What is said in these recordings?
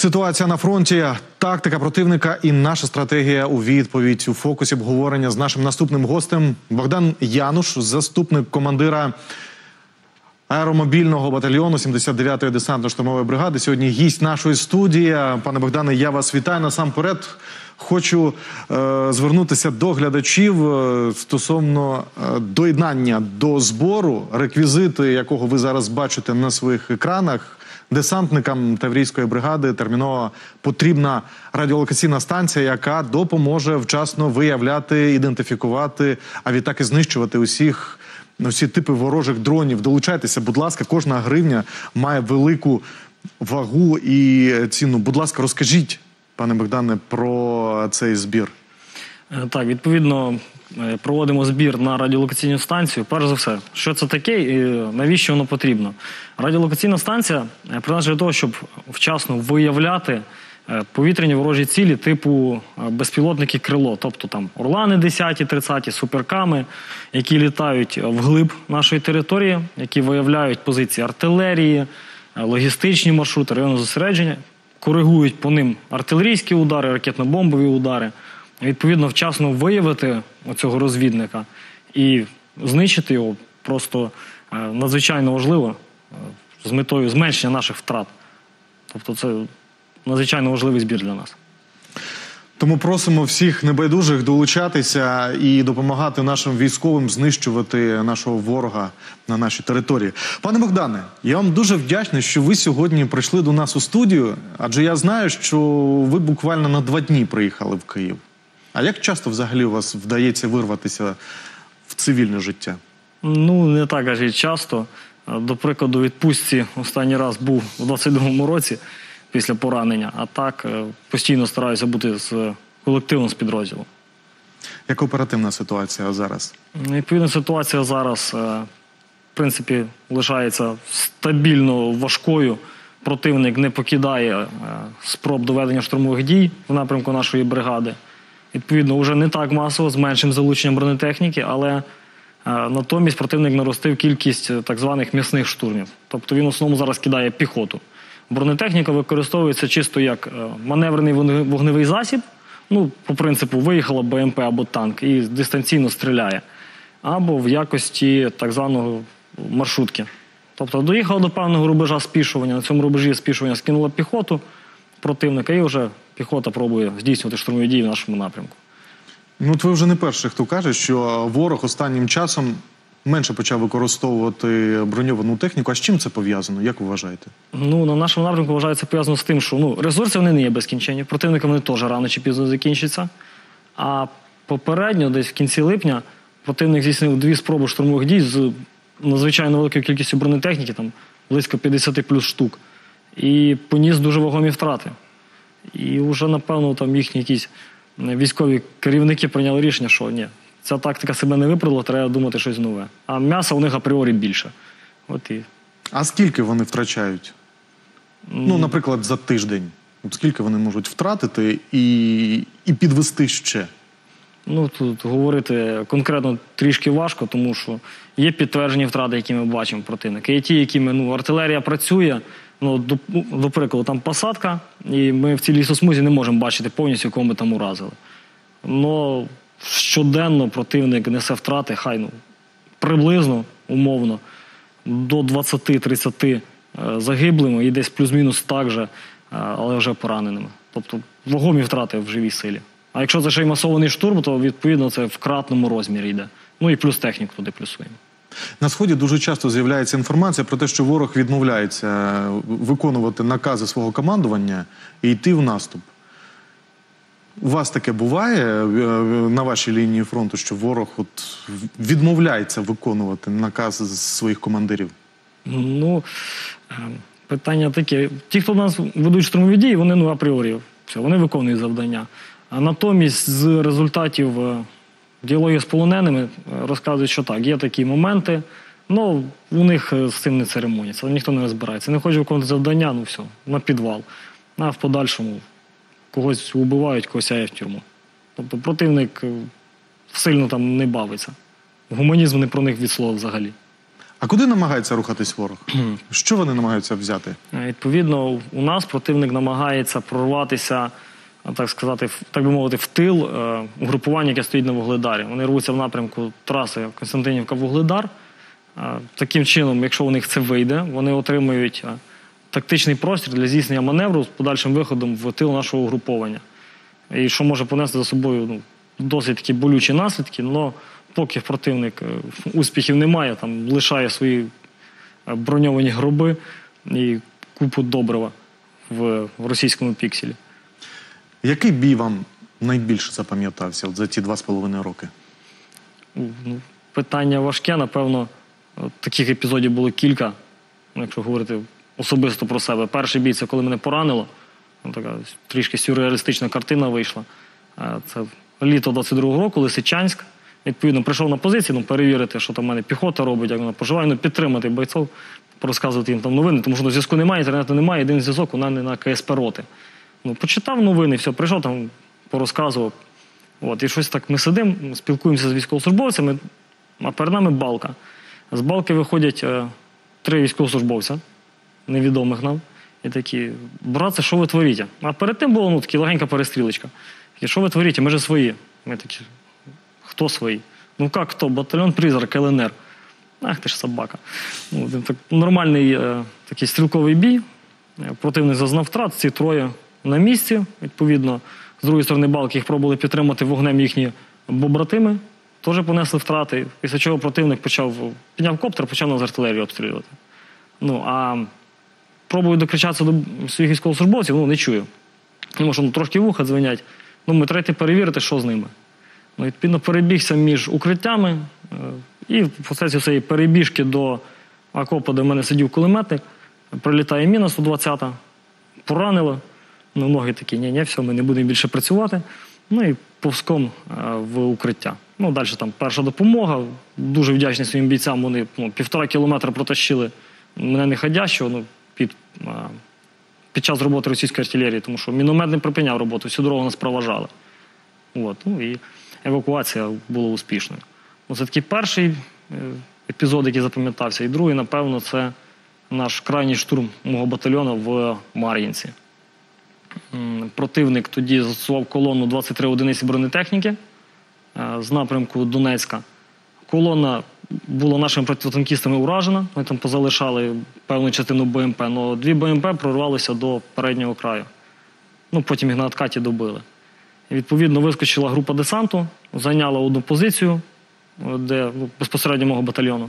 Ситуація на фронті, тактика противника і наша стратегія у відповідь. У фокусі обговорення з нашим наступним гостем Богдан Януш, заступник командира аеромобільного батальйону 79-ї десантно-штурмової бригади. Сьогодні гість нашої студії. Пане Богдане, я вас вітаю. Насамперед хочу звернутися до глядачів стосовно доєднання до збору, реквізити якого ви зараз бачите на своїх екранах. Десантникам Таврійської бригади терміново потрібна радіолокаційна станція, яка допоможе вчасно виявляти, ідентифікувати, а відтак і знищувати усі типи ворожих дронів. Долучайтеся, будь ласка, кожна гривня має велику вагу і ціну. Будь ласка, розкажіть, пане Богдане, про цей збір. Так, відповідно, проводимо збір на радіолокаційну станцію. Перш за все, що це таке і навіщо воно потрібно? Радіолокаційна станція призначена для того, щоб вчасно виявляти повітряні ворожі цілі типу безпілотники «Крило», тобто там «Орлани» 10-ті, 30-ті, суперками, які літають вглиб нашої території, які виявляють позиції артилерії, логістичні маршрути, райони зосередження, коригують по ним артилерійські удари, ракетно-бомбові удари. Відповідно, вчасно виявити оцього розвідника і знищити його просто надзвичайно важливо з метою зменшення наших втрат. Тобто це надзвичайно важливий збір для нас. Тому просимо всіх небайдужих долучатися і допомагати нашим військовим знищувати нашого ворога на нашій території. Пане Богдане, я вам дуже вдячний, що ви сьогодні прийшли до нас у студію, адже я знаю, що ви буквально на 2 дні приїхали в Київ. А як часто взагалі у вас вдається вирватися в цивільне життя? Ну, не так аж і часто. До прикладу, у відпустці останній раз був у 22-му році після поранення, а так постійно стараюся бути з колективом, з підрозділом. Яка оперативна ситуація зараз? Відповідна ситуація зараз, в принципі, лишається стабільно важкою. Противник не покидає спроб доведення штурмових дій в напрямку нашої бригади. Відповідно, вже не так масово, з меншим залученням бронетехніки, але натомість противник наростив кількість так званих м'ясних штурмів. Тобто він в основному зараз кидає піхоту. Бронетехніка використовується чисто як маневрений вогневий засіб, ну, по принципу, виїхала БМП або танк і дистанційно стріляє, або в якості так званого маршрутки. Тобто доїхала до певного рубежа спішування, на цьому рубежі спішування скинула піхоту противника, і вже піхота пробує здійснювати штурмові дії в нашому напрямку. Ну, от ви вже не перший, хто каже, що ворог останнім часом менше почав використовувати броньовану техніку. А з чим це пов'язано? Як ви вважаєте? Ну, на нашому напрямку вважається пов'язано з тим, що ресурси вони не є безкінченні, противника вони теж рано чи пізно закінчаться. А попередньо, десь в кінці липня, противник здійснив 2 спроби штурмових дій з надзвичайно великою кількістю бронетехніки, там близько 50 плюс штук, і поніс дуже вагомі втрати. І вже, напевно, там їхні якісь військові керівники прийняли рішення, що ні, ця тактика себе не виправдала, треба думати щось нове. А м'яса у них апріорі більше. От і... А скільки вони втрачають? Ну, наприклад, за тиждень. От скільки вони можуть втратити і підвести ще? Ну, тут говорити конкретно трішки важко, тому що є підтверджені втрати, які ми бачимо противника. Є ті, якими артилерія працює, до прикладу, там посадка, і ми в цій лісосмузі не можемо бачити повністю, кого ми там уразили. Но щоденно противник несе втрати, хай приблизно, умовно, до 20-30 загиблими і десь плюс-мінус так же, але вже пораненими. Тобто вагомі втрати в живій силі. А якщо це ще й масований штурм, то відповідно це в кратному розмірі йде. Ну і плюс техніку туди плюсуємо. На Сході дуже часто з'являється інформація про те, що ворог відмовляється виконувати накази свого командування і йти в наступ. У вас таке буває на вашій лінії фронту, що ворог відмовляється виконувати накази своїх командирів? Ну, питання таке. Ті, хто в нас ведуть штурмові дії, вони апріорі, вони виконують завдання. А натомість з результатів діалогів з полоненими розказують, що так, є такі моменти, але у них з цим не церемоняться, ніхто не розбирається. Не хоче виконувати завдання, ну все, на підвал. А в подальшому когось вбивають, когось сяє в тюрму. Тобто противник сильно там не бавиться. Гуманізм не про них від слова взагалі. А куди намагається рухатись ворог? Що вони намагаються взяти? Відповідно, у нас противник намагається прорватися, так сказати, так би мовити, в тил угрупування, яке стоїть на Вугледарі. Вони рвуться в напрямку траси Костянтинівка-Вугледар. Таким чином, якщо у них це вийде, вони отримують тактичний простір для здійснення маневру з подальшим виходом в тил нашого угруповання. І що може понести за собою досить такі болючі наслідки, але поки противник успіхів немає, там лишає свої броньовані гроби і купу добрива в російському пікселі. Який бій вам найбільше запам'ятався за ті 2,5 роки? Питання важке, напевно, таких епізодів було кілька, якщо говорити особисто про себе. Перший бій – це коли мене поранило, така трішки сюрреалістична картина вийшла. Це літо 22-го року, Лисичанськ. Відповідно, прийшов на позицію, перевірити, що там в мене піхота робить, як вона поживає, підтримати бойців, порозказувати їм там новини, тому що зв'язку немає, інтернету немає, єдиний зв'язок у мене на КСП роти. Почитав новини, все, прийшов там, порозказував. І щось так ми сидимо, спілкуємося з військовослужбовцями, а перед нами балка. З балки виходять 3 військовослужбовця, невідомих нам, і такі: братці, що ви творите? А перед тим була така легенька перестрілочка. Такі: що ви творите? Ми же свої. Ми такі: хто свої? Як хто? Батальйон «Призрак», ЛНР. Ах ти ж собака. Нормальний такий стрілковий бій. Противник зазнав втрат, ці 3 на місці. Відповідно, з другої сторони балки їх пробували підтримати вогнем їхні побратими. Теж понесли втрати. Після чого противник підняв коптер, почав нас з артилерії обстрілювати. А пробую докричатися до своїх військовослужбовців, не чую. Тому що трошки вуха дзвенять. Ми треба перевірити, що з ними. Відповідно, перебігся між укриттями, і в процесі цієї перебіжки до окопу, де в мене сидів кулеметник, прилітає міна 120-та, поранило. Ноги такі: ні, все, ми не будемо більше працювати. І повзком в укриття. Далі там перша допомога. Дуже вдячний своїм бійцям. Вони 1,5 кілометра протащили мене неходящого під час роботи російської артилерії, тому що міномет не припиняв роботу, всю дорогу нас проважали. І евакуація була успішною. Це такий перший епізод, який запам'ятався. І другий, напевно, це наш крайній штурм мого батальйону в Мар'їнці. Противник тоді застосував колону 23 одиниці бронетехніки з напрямку Донецька. Колона була нашими протитанкістами уражена, вони там позалишали певну частину БМП, але 2 БМП прорвалися до переднього краю. Потім їх на откаті добили. І, відповідно, вискочила група десанту, зайняла одну позицію, де безпосередньо мого батальйону.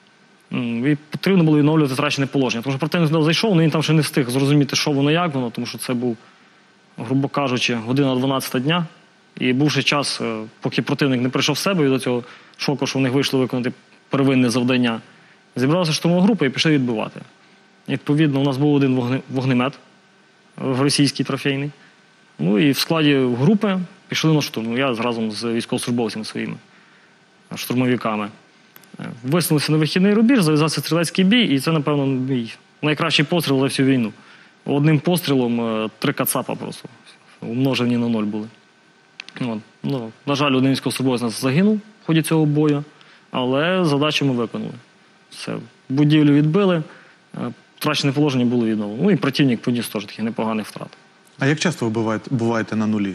І потрібно було відновлювати втрачене положення. Тому що противник туди зайшов, але він там ще не встиг зрозуміти, що воно, як воно, тому що це був, грубо кажучи, година 12 дня. І був ще час, поки противник не прийшов в себе від цього шоку, що в них вийшло виконати первинне завдання. Зібралася штурмова група і пішли відбивати. Відповідно, у нас був один вогнемет російський трофейний. І в складі групи пішли на штурм. Я разом з військовослужбовцями своїми, штурмовиками. Висунулися на вихідний рубіж, зав'язався стрілецький бій, і це, напевно, мій найкращий постріл за всю війну. Одним пострілом 3 кацапа просто умножені на 0 були. На жаль, один військовослужбовець нас загинув в ході цього бою, але задачу ми виконали. Все, будівлю відбили, втрачене положення було відновлено. І противник поніс теж таких непоганих втрат. А як часто ви буваєте на нулі?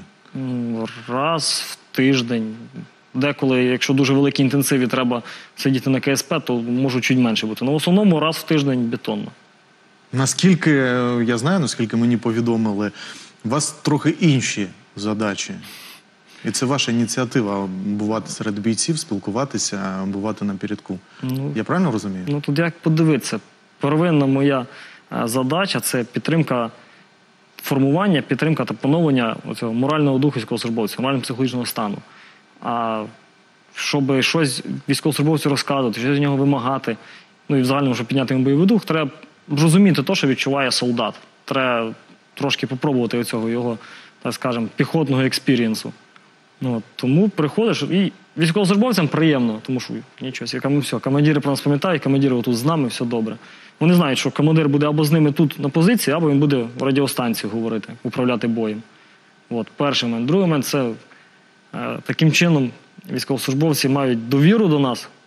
Раз в тиждень. Деколи, якщо дуже великі інтенсиви, треба сидіти на КСП, то можу чуть менше бути. В основному раз в тиждень бетонно. Наскільки я знаю, наскільки мені повідомили, у вас трохи інші задачі. І це ваша ініціатива – бувати серед бійців, спілкуватися, бувати на передку. Я правильно розумію? Тут як подивитися. Первинна моя задача – це підтримка формування, підтримка та поновлення цього морального духу військовослужбовця, морально-психологічного стану. А щоб щось військовослужбовцю розказувати, щось з нього вимагати, і в загальному, щоб підняти йому бойовий дух, треба розуміти те, що відчуває солдат. Треба трошки попробувати цього його, так скажемо, піхотного експірієнсу. Тому приходиш, і військовослужбовцям приємно, тому що нічого, командири про нас пам'ятають, командири отут з нами, все добре. Вони знають, що командир буде або з ними тут на позиції, або він буде в радіостанції говорити, управляти боєм. Перший момент. Другий момент – це таким чином військовослужбовці мають довіру до нас,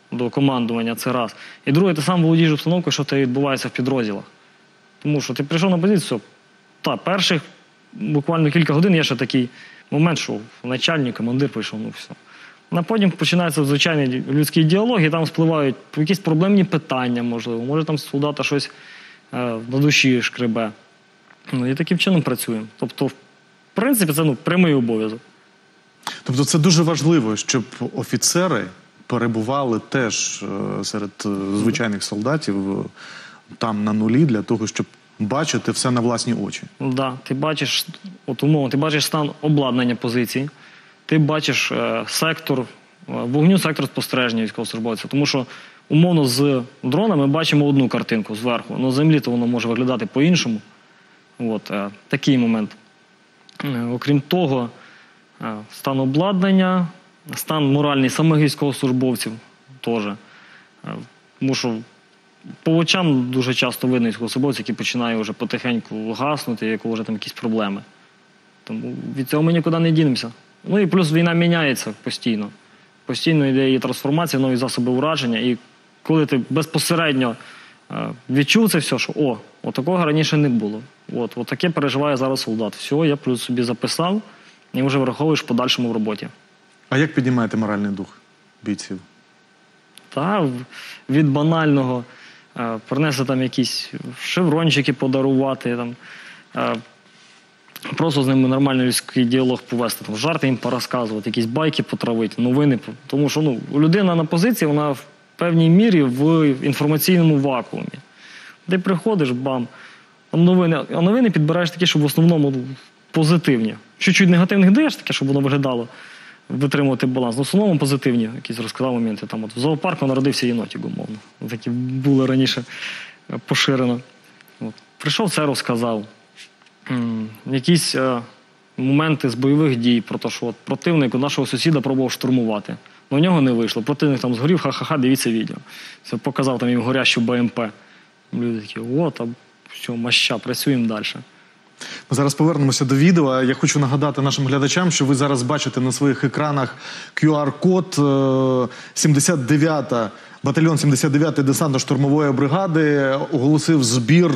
до командування, це раз. І друге, ти сам володієш обстановкою, що це відбувається в підрозділах. Тому що ти прийшов на позицію, перших буквально кілька годин є ще такий момент, що начальник, командир прийшов, все. А потім починається звичайний людський діалог, і там спливають якісь проблемні питання, можливо. Може там солдата щось на душі шкребе. І таким чином працюємо. Тобто, в принципі, це прямий обов'язок. Тобто це дуже важливо, щоб офіцери перебували теж серед звичайних солдатів там на нулі для того, щоб бачити все на власні очі. Так, ти бачиш, умовно, ти бачиш стан обладнання позиції, ти бачиш сектор вогню, сектор спостереження військовослужбовця. Тому що, умовно, з дрона ми бачимо одну картинку зверху, але з землі то воно може виглядати по-іншому. Такий момент. Окрім того, стан обладнання, стан моральний самих військовослужбовців теж. Тому що по очам дуже часто видно військовослужбовців, які починають вже потихеньку гаснути, як вже там якісь проблеми. Тому від цього ми нікуди не дінемося. Ну і плюс війна міняється постійно. Постійно йде її трансформація, нові засоби ураження. І коли ти безпосередньо відчув це все, що такого раніше не було. Таке переживає зараз солдат. Все, я плюс собі записав і вже враховуєш в подальшому в роботі. А як піднімаєте моральний дух бійців? Від банального принести там якісь шеврончики подарувати, просто з ними нормальний людський діалог повести, жарти їм порозказувати, якісь байки потравити, новини. Тому що людина на позиції, вона в певній мірі в інформаційному вакуумі. Ти приходиш, бам, там новини, а новини підбираєш такі, щоб в основному позитивні. Чуть-чуть негативних даєш таке, щоб воно виглядало, витримувати баланс. В основному позитивні, якісь розказав моменти. В зоопарку народився єнотик, умовно. Такі були раніше поширено. Прийшов, це розказав. Якісь моменти з бойових дій, про те, що противник у нашого сусіда пробував штурмувати. У нього не вийшло. Противник там згорів, ха-ха-ха, дивіться відео. Це показав там їм горящу БМП. Люди такі, все, маща, працюємо далі. Ми зараз повернемося до відео. Я хочу нагадати нашим глядачам, що ви зараз бачите на своїх екранах QR-код 79-та, батальйон 79-ї десантно-штурмової бригади оголосив збір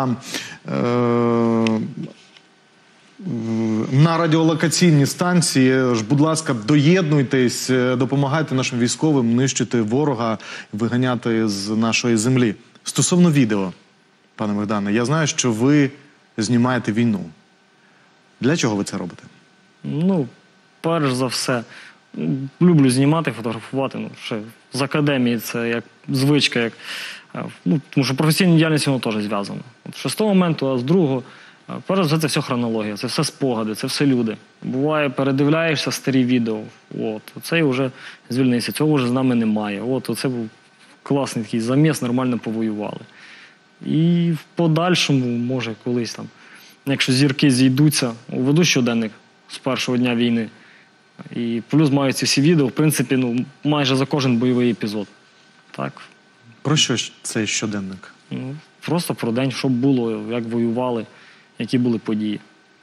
на радіолокаційні станції. Будь ласка, доєднуйтесь, допомагайте нашим військовим нищити ворога, виганяти з нашої землі. Стосовно відео, пане Богдане, я знаю, що ви знімаєте війну. Для чого ви це робите? Перш за все, люблю знімати, фотографувати. Ще з академії це як звичка. Тому що професійна діяльність воно теж зв'язано. З того моменту, а з другого, перш за все, це все хронологія, це все спогади, це все люди. Буває, передивляєшся старі відео, оцей вже звільнився, цього вже з нами немає. Оце був класний такий заміс, нормально повоювали. І в подальшому, може, колись там, якщо зірки зійдуться, веду щоденник з першого дня війни. І плюс маю ці всі відео, в принципі, майже за кожен бойовий епізод. Так. Про що цей щоденник? Просто про день, що було, як воювали, які були події.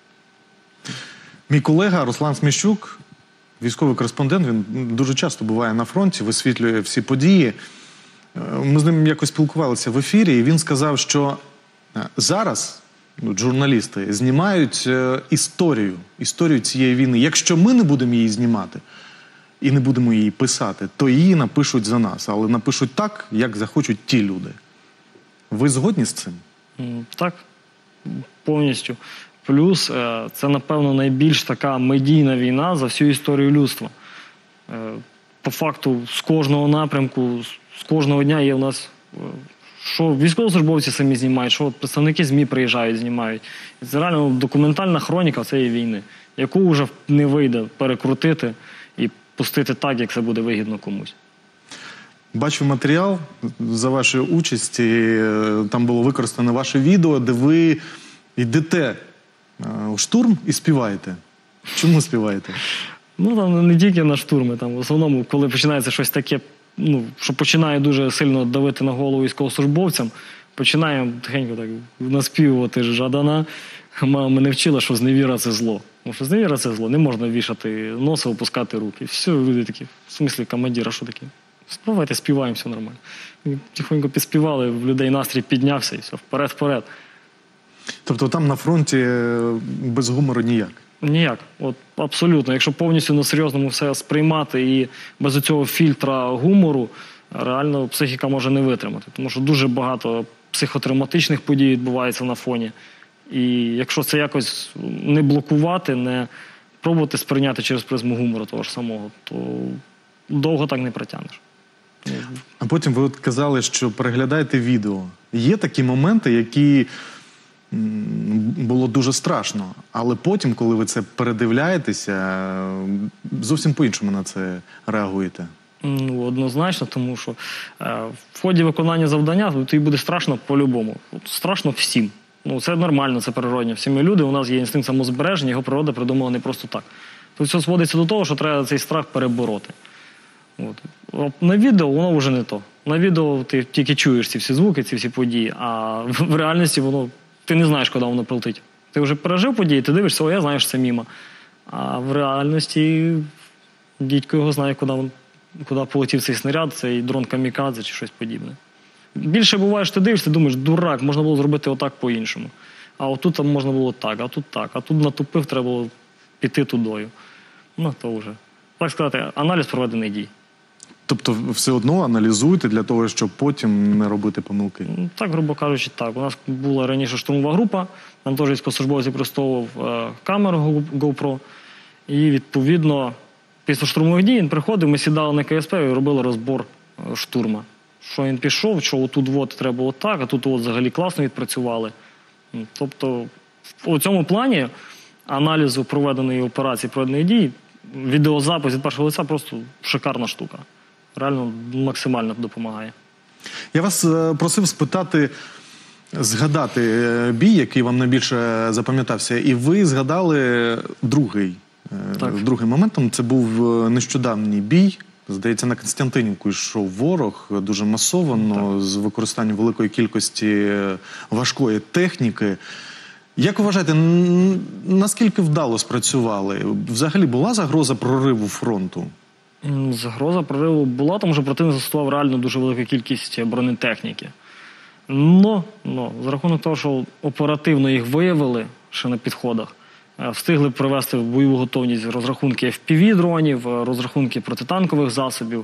Мій колега Руслан Сміщук, військовий кореспондент, він дуже часто буває на фронті, висвітлює всі події. Ми з ним якось спілкувалися в ефірі, і він сказав, що зараз журналісти знімають історію цієї війни. Якщо ми не будемо її знімати і не будемо її писати, то її напишуть за нас. Але напишуть так, як захочуть ті люди. Ви згодні з цим? Так, повністю. Плюс це, напевно, найбільш така медійна війна за всю історію людства. По факту, з кожного напрямку, з кожного дня є у нас, що військовослужбовці самі знімають, що представники ЗМІ приїжджають, знімають. І це реально документальна хроніка цієї війни, яку вже не вийде перекрутити і пустити так, як це буде вигідно комусь. Бачу матеріал за вашої участі, там було використане ваше відео, де ви йдете у штурм і співаєте. Чому співаєте? Там не тільки на штурми, там в основному, коли починається щось таке, що починає дуже сильно давити на голову військовослужбовцям, починаємо тихенько так наспівувати Жадана. Мама мене вчила, що зневіра – це зло. Тому що зневіра – це зло, не можна вішати носа, опускати руки. Все, люди такі, в смислі, командира, що таке? Співайте, співаємо, все нормально. І тихонько підспівали, в людей настрій піднявся і все, вперед. Тобто там на фронті без гумору ніяк? Ніяк. От абсолютно. Якщо повністю на серйозному все сприймати і без цього фільтра гумору, реально психіка може не витримати. Тому що дуже багато психотравматичних подій відбувається на фоні. І якщо це якось не блокувати, не пробувати сприйняти через призму гумору того ж самого, то довго так не протягнеш. А потім ви от казали, що переглядаєте відео. Є такі моменти, які було дуже страшно, але потім, коли ви це передивляєтеся, зовсім по-іншому на це реагуєте? Ну, однозначно, тому що в ході виконання завдання тобі буде страшно по-любому. Страшно всім. Ну, це нормально, це природньо. Всі ми люди, у нас є інстинкт самозбереження, його природа придумала не просто так. Тут все зводиться до того, що треба цей страх перебороти. От. На відео воно вже не то. На відео ти тільки чуєш ці всі звуки, ці всі події, а в реальності ти не знаєш, куди воно прилетить. Ти вже пережив події, ти дивишся, я знаю, що це мімо. А в реальності дідько його знає, куди полетів цей снаряд, цей дрон камікадзе чи щось подібне. Більше буває, що ти дивишся, ти думаєш, дурак, можна було зробити отак по-іншому. А отут там можна було так, а тут натупив, треба було піти тудою. Ну, то вже. Так сказати, аналіз проведених дій. Тобто все одно аналізуєте для того, щоб потім не робити помилки? Так, грубо кажучи, так. У нас була раніше штурмова група, там теж військовослужбовець використовував камеру GoPro. І, відповідно, після штурмових дій він приходив, ми сідали на КСП і робили розбор штурма. Що він пішов, що отут треба було так, а тут взагалі класно відпрацювали. Тобто, у цьому плані аналізу проведеної операції, проведених дій, відеозапис від першого лиця просто шикарна штука. Реально максимально допомагає. Я вас просив спитати, згадати бій, який вам найбільше запам'ятався. І ви згадали другий момент. Це був нещодавній бій. Здається, на Константинівку йшов ворог дуже масово, з використанням великої кількості важкої техніки. Як ви вважаєте, наскільки вдало спрацювали? Взагалі була загроза прориву фронту? Загроза прориву була, тому що противник застосував реально дуже велику кількість бронетехніки. Но за рахунок того, що оперативно їх виявили ще на підходах, встигли привести в бойову готовність розрахунки FPV-дронів, розрахунки протитанкових засобів.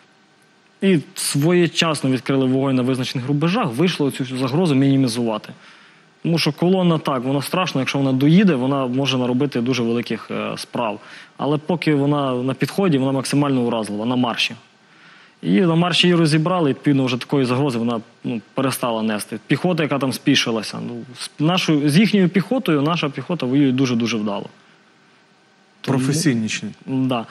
І своєчасно відкрили вогонь на визначених рубежах, вийшло цю загрозу мінімізувати. Тому що колона так, вона страшна, якщо вона доїде, вона може наробити дуже великих справ. Але поки вона на підході, вона максимально уразлива, на марші. І на марші її розібрали, і відповідно вже такої загрози вона перестала нести. Піхота, яка там спішилася. З їхньою піхотою наша піхота воює дуже-дуже вдало. Професійніші. Да.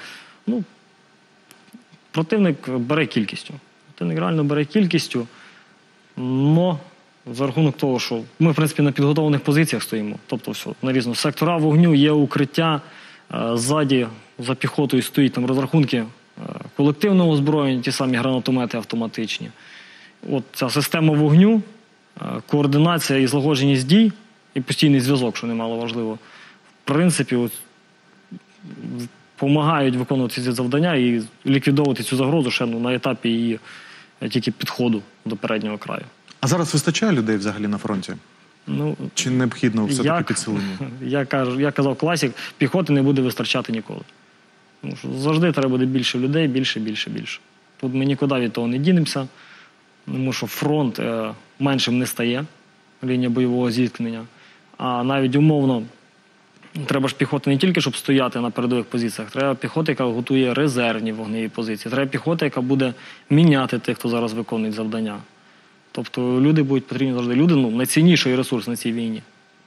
Противник бере кількістю. Противник реально бере кількістю, но за рахунок того, що ми, в принципі, на підготовлених позиціях стоїмо. Тобто все, нарізно. Сектора вогню, є укриття, ззаді за піхотою стоїть там розрахунки колективного озброєння, ті самі гранатомети автоматичні. От ця система вогню, координація і злагодженість дій, і постійний зв'язок, що немало важливо, в принципі, допомагають виконувати ці завдання і ліквідовувати цю загрозу ще на етапі її тільки підходу до переднього краю. А зараз вистачає людей взагалі на фронті? Чи необхідно все-таки підсилення? Я казав класик, піхоти не буде вистачати ніколи. Тому що завжди треба буде більше людей, більше. Тут ми нікуди від того не дінемося, тому що фронт меншим не стає, лінія бойового зіткнення. А навіть умовно, треба ж піхота не тільки, щоб стояти на передових позиціях, треба піхота, яка готує резервні вогневі позиції, треба піхота, яка буде міняти тих, хто зараз виконує завдання. Тобто люди будуть потрібні завжди. Люди найцінніший ресурс на цій війні.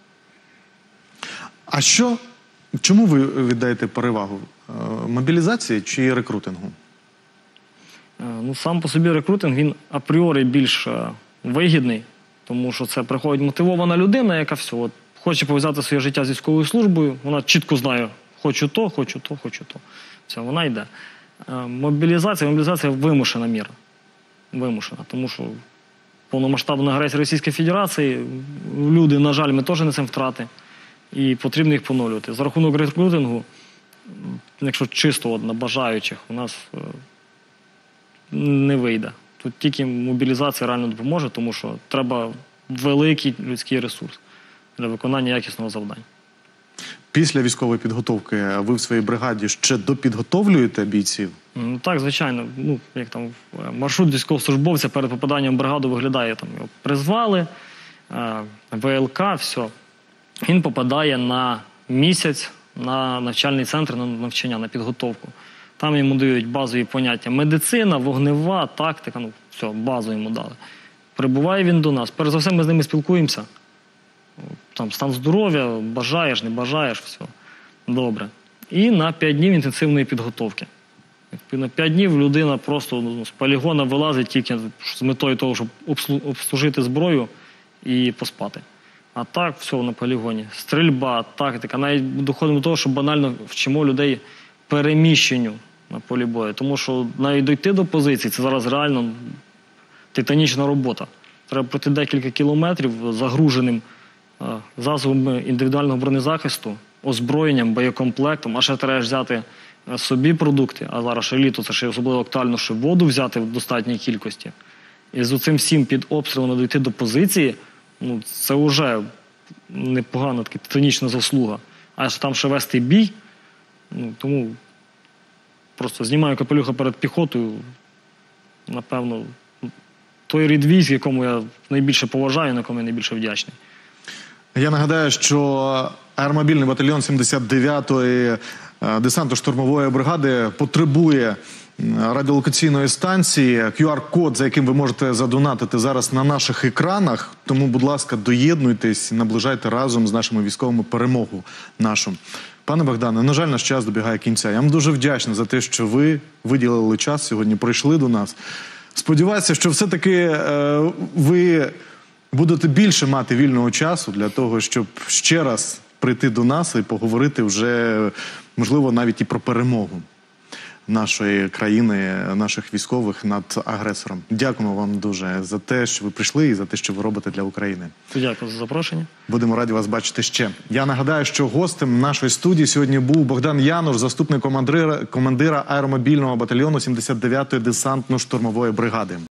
А чому ви віддаєте перевагу? Мобілізації чи рекрутингу? Сам по собі рекрутинг, він апріорі більш вигідний, тому що це приходить мотивована людина, яка хоче пов'язати своє життя з військовою службою, вона чітко знає, хочу то. Все, вона йде. Мобілізація вимушена міра. Вимушена, тому що повномасштабна агресія Російської Федерації, люди, на жаль, ми теж несемо втрати, і потрібно їх поновлювати. За рахунок рекрутингу, якщо чисто на бажаючих, у нас не вийде. Тут тільки мобілізація реально допоможе, тому що треба великий людський ресурс для виконання якісного завдання. Після військової підготовки ви в своїй бригаді ще допідготовлюєте бійців? Ну, так, звичайно. Ну, як там, маршрут військовослужбовця перед попаданням в бригаду виглядає. Там, його призвали, ВЛК, все. Він попадає на місяць на навчальний центр, на навчання, на підготовку. Там йому дають базові поняття медицина, вогнева, тактика, ну, все, базу йому дали. Прибуває він до нас. Перш за все, ми з ними спілкуємося. Там стан здоров'я, бажаєш, не бажаєш, все. Добре. І на 5 днів інтенсивної підготовки. На 5 днів людина просто з полігона вилазить тільки з метою того, щоб обслужити зброю і поспати. А так, все на полігоні. Стрільба, тактика. Навіть доходимо до того, що банально вчимо людей переміщенню на полі бою. Тому що навіть дойти до позиції – це зараз реально титанічна робота. Треба пройти декілька кілометрів загруженим засобами індивідуального бронезахисту, озброєнням, боєкомплектом, а ще треба взяти собі продукти, а зараз ще літо, це ще особливо актуально, що воду взяти в достатній кількості. І з цим всім під обстрілом дойти до позиції, ну, це вже непогана така титанічна заслуга. А що там ще вести бій, ну, тому просто знімаю капелюха перед піхотою, напевно, той рід військ, якому я найбільше поважаю, на якому я найбільше вдячний. Я нагадаю, що аеромобільний батальйон 79-ї десантно-штурмової бригади потребує радіолокаційної станції. QR-код, за яким ви можете задонатити зараз на наших екранах. Тому, будь ласка, доєднуйтесь, наближайте разом з нашими військовими перемогу нашу. Пане Богдане, на жаль, наш час добігає кінця. Я вам дуже вдячний за те, що ви виділили час сьогодні, прийшли до нас. Сподіваюся, що все-таки ви будете більше мати вільного часу для того, щоб ще раз прийти до нас і поговорити вже, можливо, навіть і про перемогу нашої країни, наших військових над агресором. Дякуємо вам дуже за те, що ви прийшли і за те, що ви робите для України. Дякую за запрошення. Будемо раді вас бачити ще. Я нагадаю, що гостем нашої студії сьогодні був Богдан Януш, заступник командира аеромобільного батальйону 79-ї десантно-штурмової бригади.